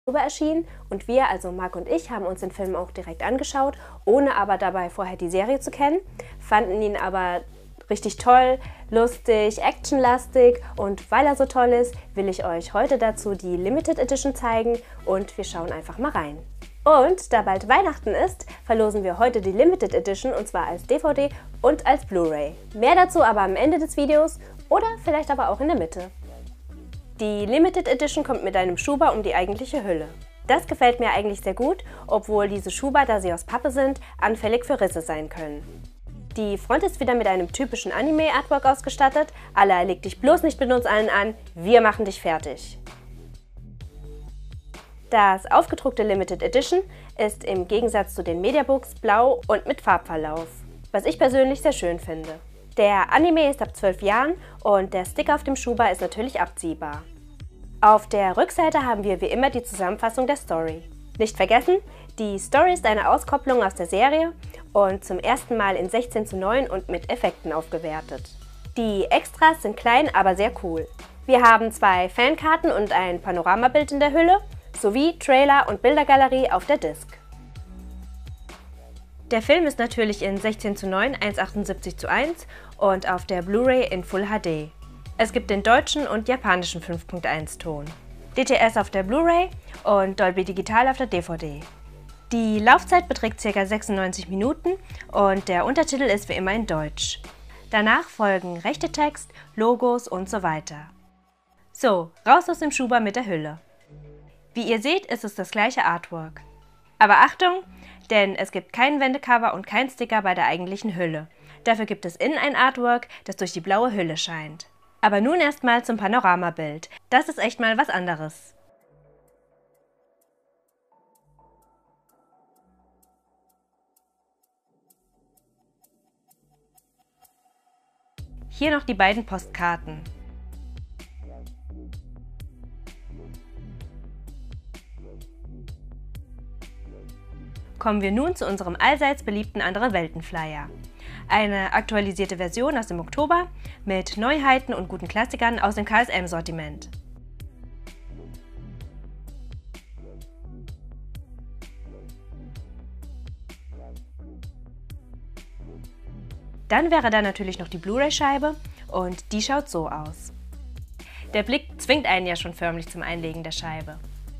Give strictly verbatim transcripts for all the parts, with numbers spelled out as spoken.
erschienen und wir, also Marc und ich, haben uns den Film auch direkt angeschaut, ohne aber dabei vorher die Serie zu kennen, fanden ihn aber richtig toll, lustig, actionlastig und weil er so toll ist, will ich euch heute dazu die Limited Edition zeigen und wir schauen einfach mal rein. Und da bald Weihnachten ist, verlosen wir heute die Limited Edition und zwar als D V D und als Blu-ray. Mehr dazu aber am Ende des Videos oder vielleicht aber auch in der Mitte. Die Limited Edition kommt mit einem Schuber um die eigentliche Hülle. Das gefällt mir eigentlich sehr gut, obwohl diese Schuber, da sie aus Pappe sind, anfällig für Risse sein können. Die Front ist wieder mit einem typischen Anime-Artwork ausgestattet, à la leg dich bloß nicht mit uns allen an, wir machen dich fertig. Das aufgedruckte Limited Edition ist im Gegensatz zu den Mediabooks blau und mit Farbverlauf, was ich persönlich sehr schön finde. Der Anime ist ab zwölf Jahren und der Sticker auf dem Schuber ist natürlich abziehbar. Auf der Rückseite haben wir wie immer die Zusammenfassung der Story. Nicht vergessen, die Story ist eine Auskopplung aus der Serie und zum ersten Mal in sechzehn zu neun und mit Effekten aufgewertet. Die Extras sind klein, aber sehr cool. Wir haben zwei Fankarten und ein Panoramabild in der Hülle, sowie Trailer und Bildergalerie auf der Disc. Der Film ist natürlich in sechzehn zu neun, eins Komma achtundsiebzig zu eins und auf der Blu-ray in Full H D. Es gibt den deutschen und japanischen fünf Punkt eins Ton. D T S auf der Blu-ray und Dolby Digital auf der D V D. Die Laufzeit beträgt ca. sechsundneunzig Minuten und der Untertitel ist wie immer in Deutsch. Danach folgen rechter Text, Logos und so weiter. So, raus aus dem Schuber mit der Hülle. Wie ihr seht, ist es das gleiche Artwork. Aber Achtung, denn es gibt kein Wendecover und kein Sticker bei der eigentlichen Hülle. Dafür gibt es innen ein Artwork, das durch die blaue Hülle scheint. Aber nun erstmal zum Panoramabild. Das ist echt mal was anderes. Hier noch die beiden Postkarten. Kommen wir nun zu unserem allseits beliebten Andere-Welten-Flyer. Eine aktualisierte Version aus dem Oktober mit Neuheiten und guten Klassikern aus dem K S M-Sortiment. Dann wäre da natürlich noch die Blu-ray-Scheibe und die schaut so aus. Der Blick zwingt einen ja schon förmlich zum Einlegen der Scheibe.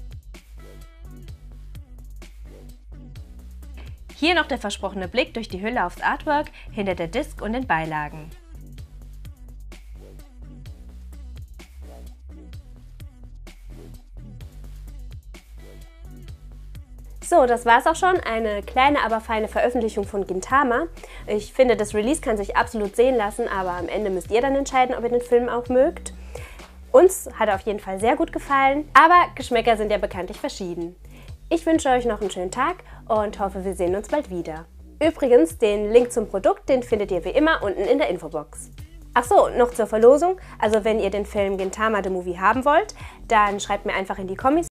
Hier noch der versprochene Blick durch die Hülle aufs Artwork, hinter der Disc und den Beilagen. So, das war's auch schon. Eine kleine, aber feine Veröffentlichung von Gintama. Ich finde, das Release kann sich absolut sehen lassen, aber am Ende müsst ihr dann entscheiden, ob ihr den Film auch mögt. Uns hat er auf jeden Fall sehr gut gefallen, aber Geschmäcker sind ja bekanntlich verschieden. Ich wünsche euch noch einen schönen Tag und hoffe, wir sehen uns bald wieder. Übrigens, den Link zum Produkt, den findet ihr wie immer unten in der Infobox. Ach so, noch zur Verlosung. Also wenn ihr den Film Gintama The Movie haben wollt, dann schreibt mir einfach in die Kommis,